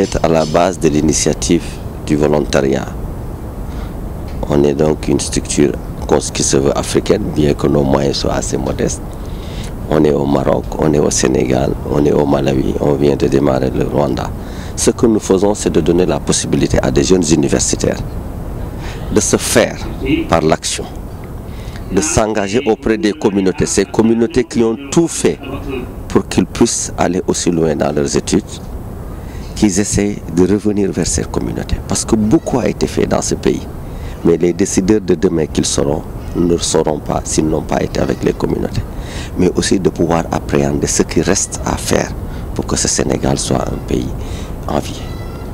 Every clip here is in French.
être à la base de l'initiative du volontariat. On est donc une structure qui se veut africaine, bien que nos moyens soient assez modestes. On est au Maroc, on est au Sénégal, on est au Malawi, on vient de démarrer le Rwanda. Ce que nous faisons, c'est de donner la possibilité à des jeunes universitaires de se faire par l'action, de s'engager auprès des communautés, ces communautés qui ont tout fait pour qu'ils puissent aller aussi loin dans leurs études, qu'ils essaient de revenir vers ces communautés. Parce que beaucoup a été fait dans ce pays. Mais les décideurs de demain qu'ils seront ne le sauront pas s'ils n'ont pas été avec les communautés. Mais aussi de pouvoir appréhender ce qui reste à faire pour que ce Sénégal soit un pays envié.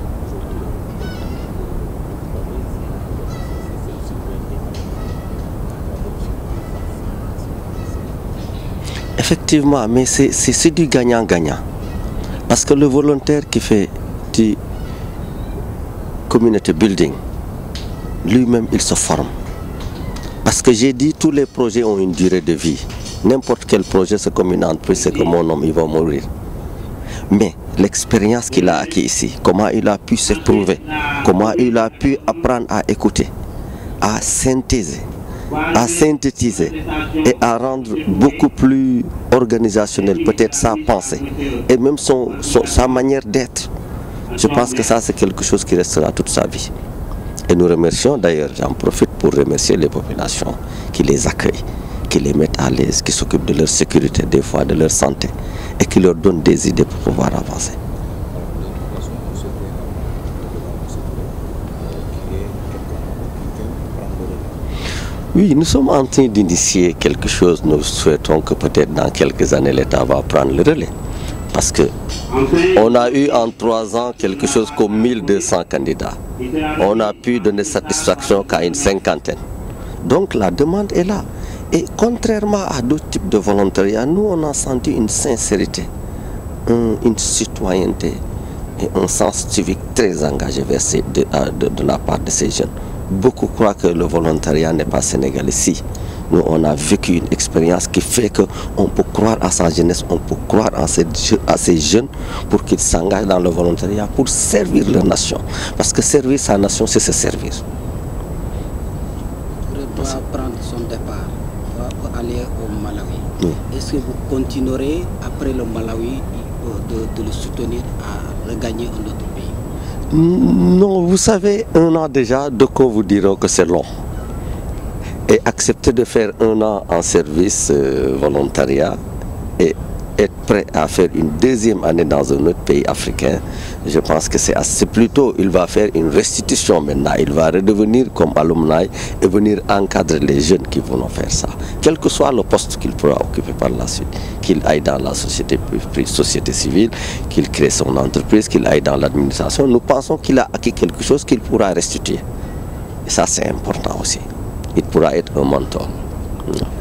Effectivement, mais c'est du gagnant-gagnant. Parce que le volontaire qui fait du community building, lui-même, il se forme. Parce que j'ai dit, tous les projets ont une durée de vie. N'importe quel projet, c'est comme une entreprise, c'est que mon homme, il va mourir. Mais l'expérience qu'il a acquis ici, comment il a pu s'éprouver, comment il a pu apprendre à écouter, à synthétiser et à rendre beaucoup plus organisationnel peut-être sa pensée et même sa manière d'être. Je pense que ça, c'est quelque chose qui restera toute sa vie. Et nous remercions d'ailleurs, j'en profite pour remercier les populations qui les accueillent, qui les mettent à l'aise, qui s'occupent de leur sécurité, des fois de leur santé, et qui leur donnent des idées pour pouvoir avancer. Oui, nous sommes en train d'initier quelque chose. Nous souhaitons que peut-être dans quelques années, l'État va prendre le relais. Parce qu'on a eu en 3 ans quelque chose comme 1200 candidats. On a pu donner satisfaction qu'à une 50aine. Donc la demande est là. Et contrairement à d'autres types de volontariat, nous on a senti une sincérité, une citoyenneté et un sens civique très engagé de la part de ces jeunes. Beaucoup croient que le volontariat n'est pas sénégalais. Si, nous on a vécu une expérience qui fait qu'on peut croire à sa jeunesse, on peut croire à ces jeunes pour qu'ils s'engagent dans le volontariat pour servir leur nation. Parce que servir sa nation, c'est se servir. Il doit prendre son départ pour aller au Malawi. Oui. Est-ce que vous continuerez après le Malawi de le soutenir à regagner un autre pays? Non, vous savez, 1 an déjà, de quoi vous diront que c'est long. Et accepter de faire 1 an en service volontariat et être prêt à faire une 2e année dans un autre pays africain, je pense que c'est plutôt, il va faire une restitution maintenant. Il va redevenir comme alumni et venir encadrer les jeunes qui vont faire ça. Quel que soit le poste qu'il pourra occuper par la suite, qu'il aille dans la société civile, qu'il crée son entreprise, qu'il aille dans l'administration, nous pensons qu'il a acquis quelque chose qu'il pourra restituer. Et ça, c'est important aussi. Il pourra être un mentor.